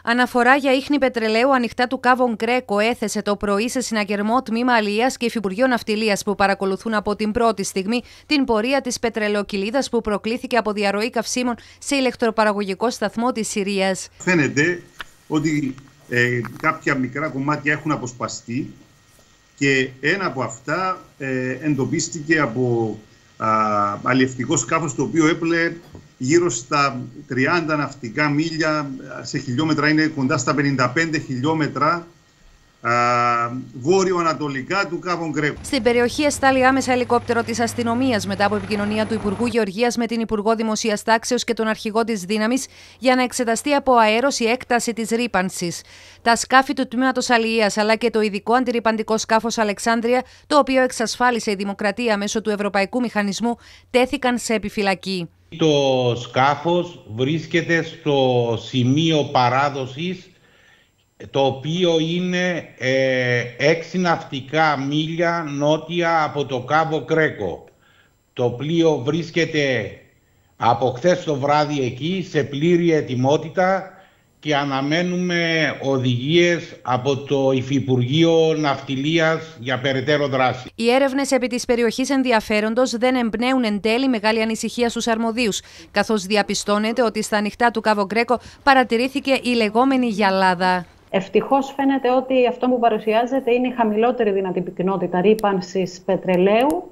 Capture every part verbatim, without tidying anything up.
Αναφορά για ίχνη πετρελαίου ανοιχτά του Κάβο Γκρέκο έθεσε το πρωί σε συναγερμό τμήμα Αλιείας και Υφυπουργείο Ναυτιλίας που παρακολουθούν από την πρώτη στιγμή την πορεία της πετρελαιοκυλίδας που προκλήθηκε από διαρροή καυσίμων σε ηλεκτροπαραγωγικό σταθμό της Συρίας. Φαίνεται ότι ε, κάποια μικρά κομμάτια έχουν αποσπαστεί και ένα από αυτά ε, εντοπίστηκε από α, αλλιευτικό σκάφος το οποίο έπλεε γύρω στα τριάντα ναυτικά μίλια, σε χιλιόμετρα είναι κοντά στα πενήντα πέντε χιλιόμετρα βόρειο-ανατολικά του Κάβο Γκρέκο. Στην περιοχή εστάλει άμεσα ελικόπτερο της αστυνομίας μετά από επικοινωνία του Υπουργού Γεωργίας με την Υπουργό Δημοσίας Τάξεως και τον Αρχηγό της Δύναμης για να εξεταστεί από αέρος η έκταση της ρύπανσης. Τα σκάφη του τμήματος Αλιείας αλλά και το ειδικό αντιρρυπαντικό σκάφος Αλεξάνδρεια, το οποίο εξασφάλισε η Δημοκρατία μέσω του Ευρωπαϊκού Μηχανισμού, τέθηκαν σε επιφυλακή. Το σκάφος βρίσκεται στο σημείο παράδοσης, το οποίο είναι ε, έξι ναυτικά μίλια νότια από το Κάβο Γκρέκο. Το πλοίο βρίσκεται από χθες το βράδυ εκεί σε πλήρη ετοιμότητα και αναμένουμε οδηγίες από το Υφυπουργείο Ναυτιλίας για περαιτέρω δράση. Οι έρευνες επί της περιοχής ενδιαφέροντος δεν εμπνέουν εν τέλει μεγάλη ανησυχία στους αρμοδίους, καθώς διαπιστώνεται ότι στα ανοιχτά του Κάβο Γκρέκο παρατηρήθηκε η λεγόμενη γυαλάδα. Ευτυχώς φαίνεται ότι αυτό που παρουσιάζεται είναι η χαμηλότερη δυνατή πυκνότητα ρύπανσης πετρελαίου,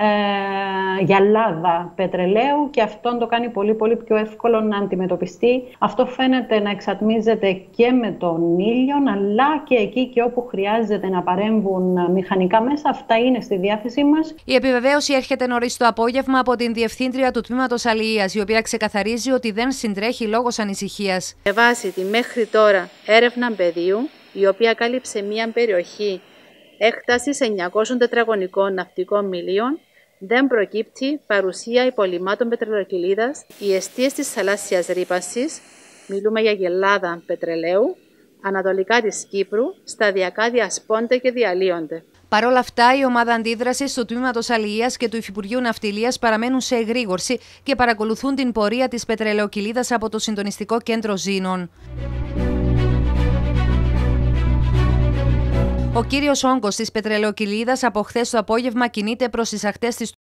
ε, γυαλάδα πετρελαίου, και αυτό το κάνει πολύ πολύ πιο εύκολο να αντιμετωπιστεί. Αυτό φαίνεται να εξατμίζεται και με τον ήλιο, αλλά και εκεί και όπου χρειάζεται να παρέμβουν μηχανικά μέσα, αυτά είναι στη διάθεσή μας. Η επιβεβαίωση έρχεται νωρίς το απόγευμα από την Διευθύντρια του Τμήματος Αλιείας, η οποία ξεκαθαρίζει ότι δεν συντρέχει λόγος ανησυχίας. Με βάση τη μέχρι τώρα έρευνα πεδίου, η οποία κάλυψε μια περιοχή έκτασης εννιακόσια τετραγωνικών ναυτικών μιλίων, δεν προκύπτει παρουσία υπολειμμάτων πετρελαιοκυλίδας. Οι εστίες της θαλάσσιας ρύπανσης, μιλούμε για γυαλάδα πετρελαίου, ανατολικά της Κύπρου, σταδιακά διασπώνται και διαλύονται. Παρ' όλα αυτά, η ομάδα αντίδρασης του Τμήματος Αλιείας και του Υφυπουργείου Ναυτιλίας παραμένουν σε εγρήγορση και παρακολουθούν την πορεία της πετρελαιοκυλίδας από το Συντονιστικό Κέντρο Ζήνων. Ο κύριος όγκος της πετρελαιοκυλίδας από χθες το απόγευμα κινείται προς τις ακτές της